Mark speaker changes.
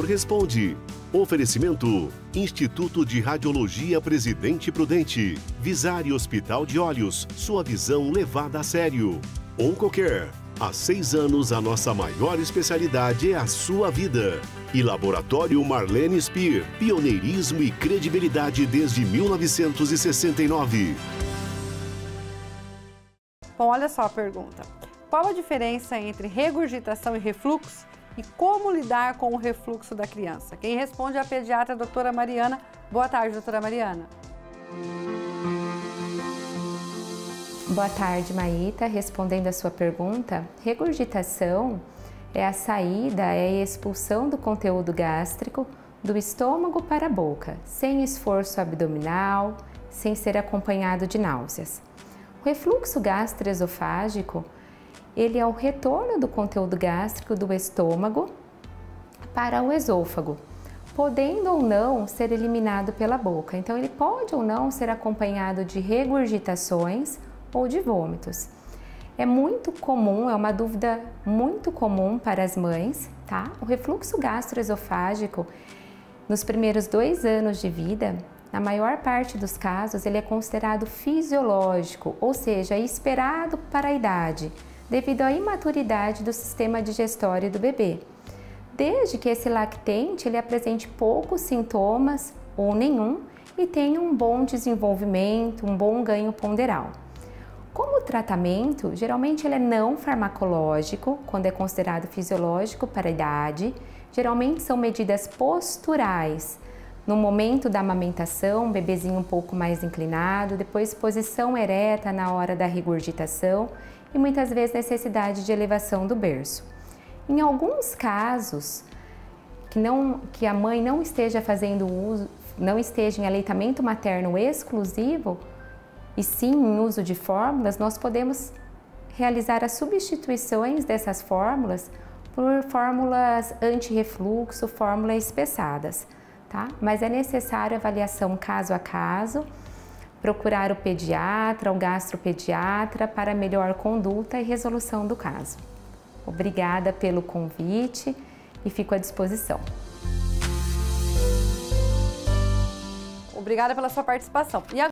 Speaker 1: doutor responde. Oferecimento: Instituto de Radiologia Presidente Prudente. Visare Hospital de Olhos. Sua visão levada a sério. Oncocare. Há 6 anos, a nossa maior especialidade é a sua vida. E Laboratório Marlene Speer. Pioneirismo e credibilidade desde 1969.
Speaker 2: Bom, olha só a pergunta. Qual a diferença entre regurgitação e refluxo? E como lidar com o refluxo da criança? Quem responde é a pediatra doutora Mariana. Boa tarde, doutora Mariana.
Speaker 3: Boa tarde, Maíta. Respondendo a sua pergunta, regurgitação é a saída, é a expulsão do conteúdo gástrico do estômago para a boca, sem esforço abdominal, sem ser acompanhado de náuseas. O refluxo gastroesofágico, ele é o retorno do conteúdo gástrico do estômago para o esôfago, podendo ou não ser eliminado pela boca. Então, ele pode ou não ser acompanhado de regurgitações ou de vômitos. É muito comum, é uma dúvida muito comum para as mães, tá? O refluxo gastroesofágico, nos primeiros 2 anos de vida, na maior parte dos casos, ele é considerado fisiológico, ou seja, esperado para a idade, devido à imaturidade do sistema digestório do bebê. Desde que esse lactente ele apresente poucos sintomas ou nenhum e tenha um bom desenvolvimento, um bom ganho ponderal. Como tratamento, geralmente ele é não farmacológico, quando é considerado fisiológico para a idade. Geralmente são medidas posturais, no momento da amamentação, bebezinho um pouco mais inclinado, depois posição ereta na hora da regurgitação e muitas vezes necessidade de elevação do berço. Em alguns casos, que a mãe não esteja fazendo uso, não esteja em aleitamento materno exclusivo, e sim em uso de fórmulas, nós podemos realizar as substituições dessas fórmulas por fórmulas anti-refluxo, fórmulas espessadas, tá? Mas é necessário avaliação caso a caso, procurar o pediatra, o gastropediatra para melhor conduta e resolução do caso. Obrigada pelo convite e fico à disposição.
Speaker 2: Obrigada pela sua participação.